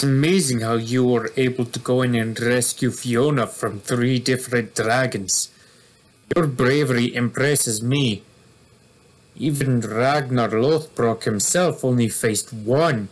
It's amazing how you were able to go in and rescue Fiona from 3 different dragons. Your bravery impresses me. Even Ragnar Lothbrok himself only faced 1.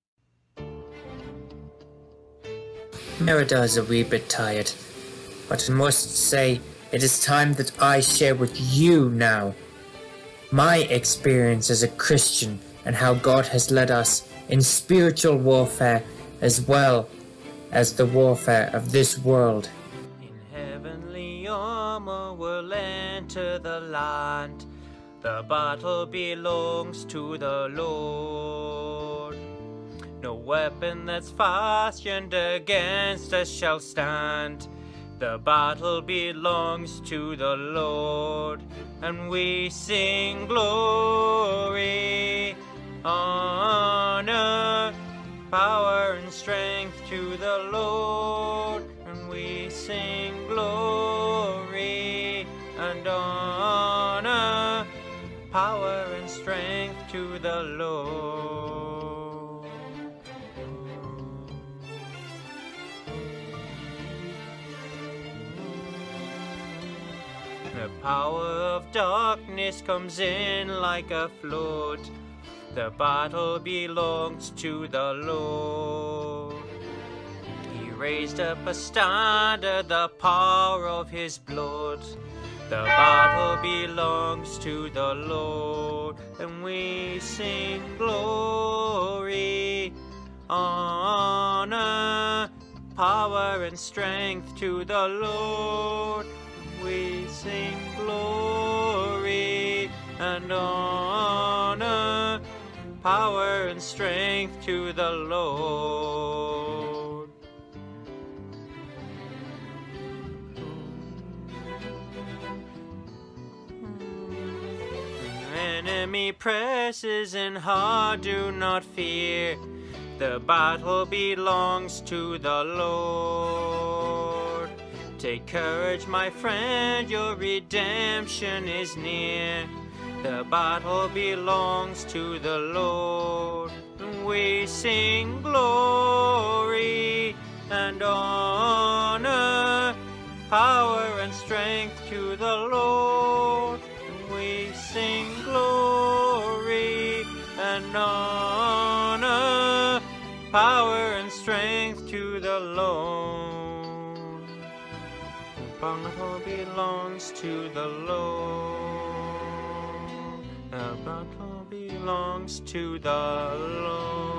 Meridar's a wee bit tired, but I must say it is time that I share with you now my experience as a Christian and how God has led us in spiritual warfare as well as the warfare of this world. In heavenly armor we'll enter the land. The battle belongs to the Lord. No weapon that's fashioned against us shall stand. The battle belongs to the Lord, and we sing glory, honor, power and strength to the Lord, and we sing glory and honor, power and strength to the Lord. The power of darkness comes in like a flood. The battle belongs to the Lord. He raised up a standard, the power of his blood. The battle belongs to the Lord, and we sing glory, honor, power and strength to the Lord. We sing glory and honor, power and strength to the Lord. The enemy presses in hard, do not fear. The battle belongs to the Lord. Take courage, my friend, your redemption is near. The battle belongs to the Lord. We sing glory and honor, power and strength to the Lord. We sing glory and honor, power and strength to the Lord. The battle belongs to the Lord. The battle belongs to the Lord.